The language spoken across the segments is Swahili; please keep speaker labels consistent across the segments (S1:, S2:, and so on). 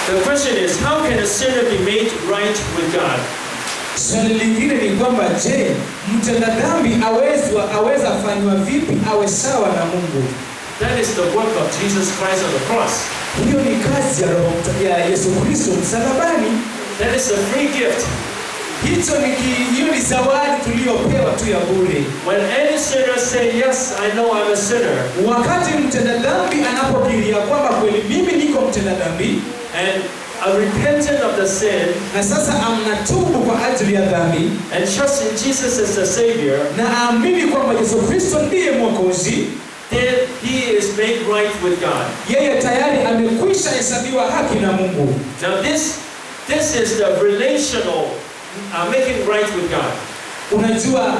S1: The question is, how can a sinner be made right with God?
S2: Swali lingine ni kwamba je, mtenda dhambi aweza fanywa vipi awe sawa na Mungu?
S1: That is the work of Jesus Christ on the cross.
S2: Hiyo ni kazi ya Yesu Kristo msalabani.
S1: That is a free gift.
S2: Hiyo ni zawadi tuliyopewa tu ya bure.
S1: When any sinner say, yes, I know I'm a sinner.
S2: Wakati mtenda dhambi anapokiri kwamba kweli mimi niko mtenda dhambi,
S1: and are repentant of the sin,
S2: na sasa amnatubu kwa ajili ya dhambi,
S1: and trust in Jesus as the Savior,
S2: na aamini kwamba Yesu Kristo ndiye Mwokozi,
S1: then he is made right with God.
S2: Yeye tayari amekwisha hesabiwa haki na Mungu.
S1: Now this is the relational making right with God.
S2: Unajua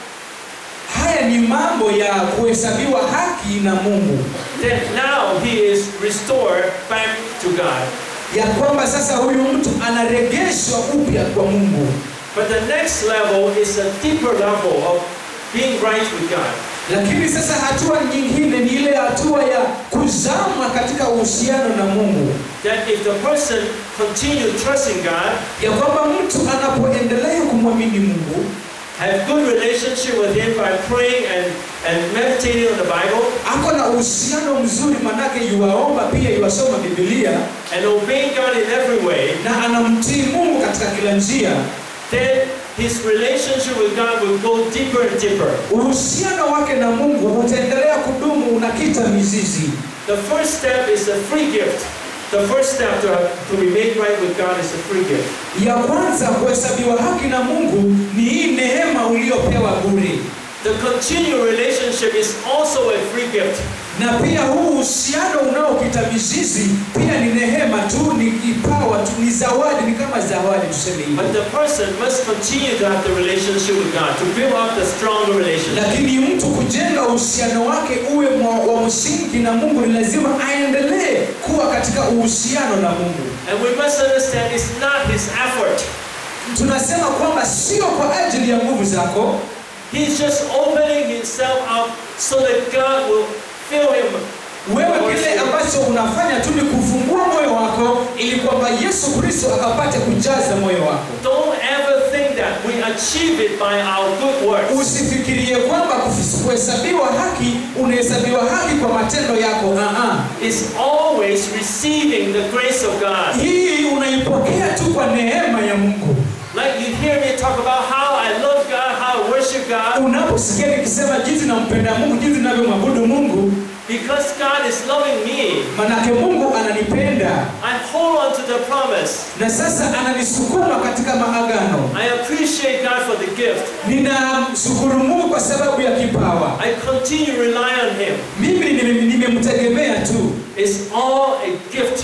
S2: haya ni mambo ya kuhesabiwa haki na Mungu.
S1: Then now he is restored back to God.
S2: Ya kwamba sasa huyu mtu anaregeshwa upya kwa Mungu.
S1: But the next level is a deeper level of being right with God.
S2: Lakini sasa hatua nyingine ni ile hatua ya kuzama katika uhusiano na Mungu.
S1: That if the person continue trusting God,
S2: ya kwamba mtu anapoendelea kumwamini Mungu,
S1: have good relationship with him by praying and meditating on the Bible,
S2: ako na uhusiano mzuri manake yuwaomba pia yuwasoma Biblia,
S1: and obeying God in every way,
S2: na anamtii Mungu katika kila njia,
S1: then his relationship with God will go deeper and deeper.
S2: Uhusiano wake na Mungu utaendelea kudumu, unakita mizizi.
S1: The first step is a free gift. The first step to be made right with God is a free gift.
S2: Ya kwanza kuhesabiwa haki na Mungu ni hii neema uliyopewa bure.
S1: The continued relationship is also a free gift.
S2: Na pia huu uhusiano unaokita mizizi pia ni neema tu, ni kipawa tu, ni zawadi, ni kama zawadi tuseme hivi.
S1: But the person must continue to have the relationship with God to build up the stronger relationship.
S2: Lakini mtu kujenga uhusiano wake uwe wa msingi na Mungu ni lazima aendelee kuwa katika uhusiano na Mungu.
S1: And we must understand it's not his effort.
S2: Tunasema kwamba sio kwa ajili ya nguvu zako.
S1: He's just opening himself up so that God will fill him.
S2: Wewe kile ambacho unafanya tu ni kufungua moyo wako ili kwamba Yesu Kristo akapate kujaza moyo wako.
S1: Don't ever think that we achieve it by our good works.
S2: Usifikirie kwamba kuhesabiwa haki unahesabiwa haki kwa matendo yako.
S1: It's always receiving the grace of God.
S2: Hii unaipokea tu kwa neema ya Mungu.
S1: Like you hear me talk about how I love God, how I worship God.
S2: Unaposikia nikisema jinsi nampenda Mungu, jinsi ninavyomwabudu Mungu,
S1: because God is loving me,
S2: manake Mungu ananipenda,
S1: I hold on to the promise.
S2: Na sasa ananisukuma katika maagano.
S1: I appreciate God for the gift.
S2: Ninamshukuru Mungu kwa sababu ya kipawa.
S1: I continue to rely on him.
S2: Mimi nimemtegemea tu.
S1: It's all a gift.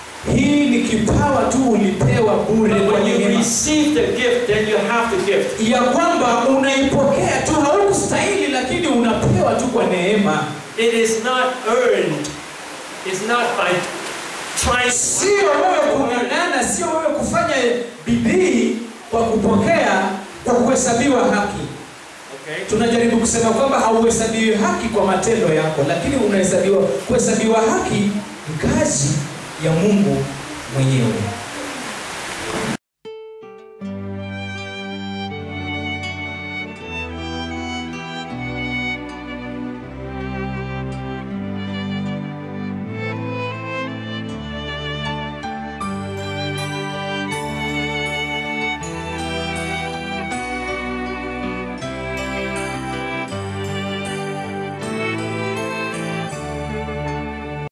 S2: Hii ni kipawa tu ulipewa bure.
S1: When you receive the gift, then you have the gift.
S2: Ya kwamba unaipokea tu, haukustahili lakini unapewa tu kwa neema.
S1: It is not earned. It's not by trying.
S2: Sio wewe kung'ang'ana, sio wewe kufanya bidii kwa kupokea, kwa kuhesabiwa haki.
S1: Okay.
S2: Tunajaribu kusema kwamba hauhesabiwi haki kwa matendo yako, lakini kuhesabiwa haki ni kazi ya Mungu mwenyewe.